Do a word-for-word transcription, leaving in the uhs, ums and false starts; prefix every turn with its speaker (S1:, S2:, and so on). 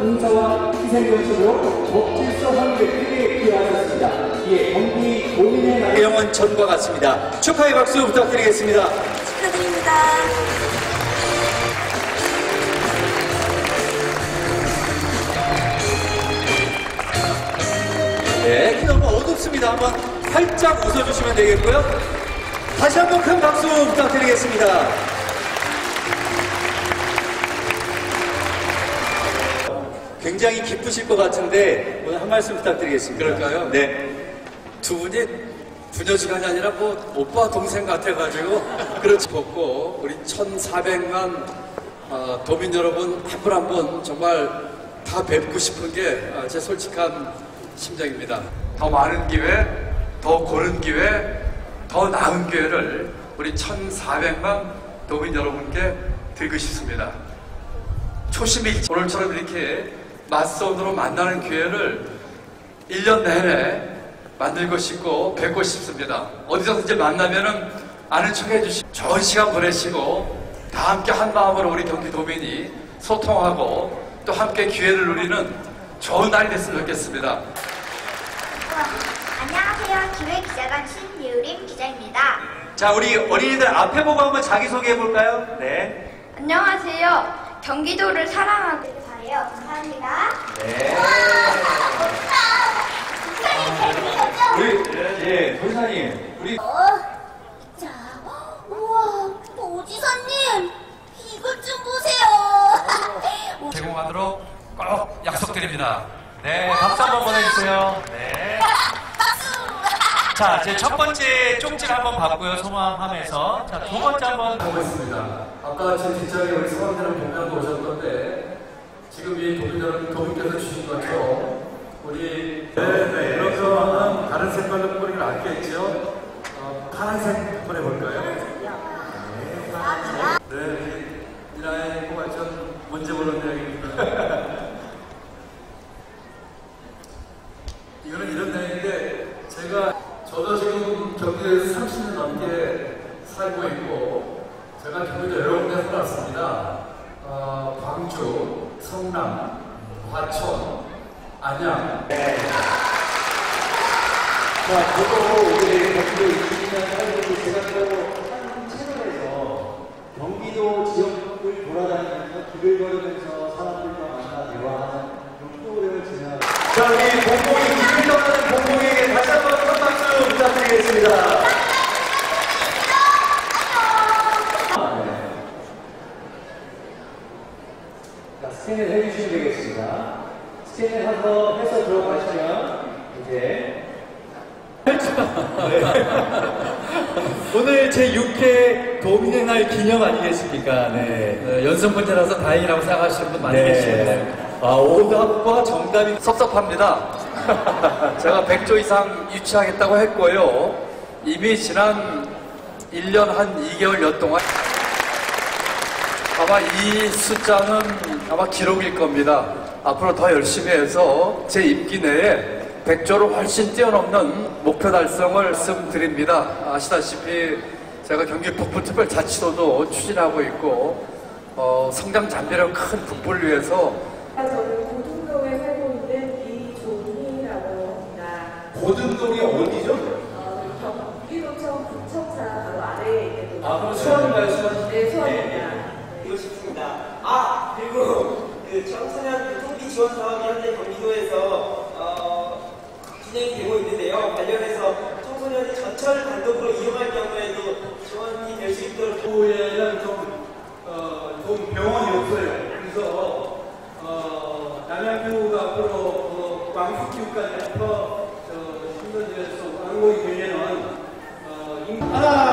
S1: 봉사와 희생정신으로 법질서 환경에 크게 기여하셨습니다. 이에 경기 도민의 날 영원 전과 같습니다. 축하의 박수 부탁드리겠습니다.
S2: 축하드립니다.
S1: 네, 너무 어둡습니다. 한번 활짝 웃어주시면 되겠고요. 다시 한번 큰 박수 부탁드리겠습니다. 굉장히 기쁘실 것 같은데 오늘 한 말씀 부탁드리겠습니다.
S3: 그럴까요?
S1: 네.
S3: 두 분이 부녀 시간이 아니라 뭐 오빠 동생 같아가지고 그렇지 걷고 우리 천사백만 어, 도민 여러분 한 분 한 분 정말 다 뵙고 싶은 게 제 솔직한 심정입니다. 더 많은 기회, 더 고른 기회, 더 나은 기회를 우리 천사백만 도민 여러분께 드리고 싶습니다. 초심이 오늘처럼 이렇게 맞선으로 만나는 기회를 일 년 내내 만들고 싶고 뵙고 싶습니다. 어디서든지 만나면은 아는 척 해주시고 좋은 시간 보내시고 다 함께 한 마음으로 우리 경기도민이 소통하고 또 함께 기회를 누리는 좋은 날이 됐으면 좋겠습니다.
S4: 안녕하세요. 기획기자단 신유림 기자입니다.
S1: 자, 우리 어린이들 앞에 보고 한번 자기소개해 볼까요? 네.
S4: 안녕하세요. 경기도를 사랑하고 잘해요. 감사합니다.
S1: 네.
S4: 감사합니다.
S1: 우리, 예, 도지사님, 우리.
S4: 어, 자, 우와, 도지사님, 이것 좀 보세요.
S5: 제공하도록 꼭 약속드립니다. 네, 박수 한번 보내주세요. 네. 자, 제 첫 번째 쪽지 한번 봤고요. 소망하면서. 자, 두 번째 한번
S3: 보겠습니다. 아까 제 뒷자리에 우리 사람들은 본명도 오셨던데 지금 이 도민 여러분, 도민께서 주신 것처럼 우리 네네 이렇게 하면 다른 색깔로 뿌리를 낫겠죠? 어, 파란색 한번 해볼까요? 네, 네 이 나이 꼬가 좀 문제 보는 이야기입니다. 이거는 이런 내용인데 제가 저도 지금 경기도에서 삼십 년 넘게 살고 있고 제가 경기도 여러 군데 살았습니다. 어, 광주, 성남, 화천, 안양.
S1: 네. 자, 저도 우리 경기도 이십 년 살고 있고 제가 또 한 채널에서 경기도 지역을 돌아다니면서 길을 걸으면서 사람들과 만나 대화하는 그런 프로그램을 진행하고 있습니다. 자, 우리 봉봉이, 길을 떠나는 봉봉에게 다시 한번 큰 박수 부탁드리겠습니다. 자, 스캔을 해주시면 되겠습니다. 스캔을 해서, 해서 들어가시면 이제 네. 오늘 제육 회 도민의 날 기념 아니겠습니까? 네.
S3: 네, 연습문제라서 다행이라고 생각하시는 분 많이
S1: 네.
S3: 계시네요.
S1: 아, 오답과 정답이
S3: 섭섭합니다. 제가 백 조 이상 유치하겠다고 했고요. 이미 지난 일 년 한 이 개월여 동안 아마 이 숫자는 아마 기록일 겁니다. 앞으로 더 열심히 해서 제 임기 내에 백 조를 훨씬 뛰어넘는 목표 달성을 말씀드립니다. 아시다시피 제가 경기 북부특별자치도도 추진하고 있고 어, 성장 잠재력 큰 북부를 위해서
S6: 저는 고등동에 살고 있는 이종희라고 합니다.
S1: 고등동이 어디죠?
S6: 어, 경기도청 부청사 바로 아래에 있는
S1: 아, 그럼 수원인가요, 수원?
S6: 네, 수원입니다.
S7: 드리고 싶습니다. 아, 그리고 그 청소년 교통비 지원 사업이 현재 경기도에서 어, 진행이 되고 있는데요. 관련해서 청소년이 전철 단독으로 이용할 경우에도 지원이 될 수 있도록
S1: 도에는 좀, 어, 좀 병원이 없어요. 그래서, 어, 남양주가 앞으로, 어, 광수교육까지 해서, 저, 신도시에서 왕복이 되려면, 어, 인... 하나,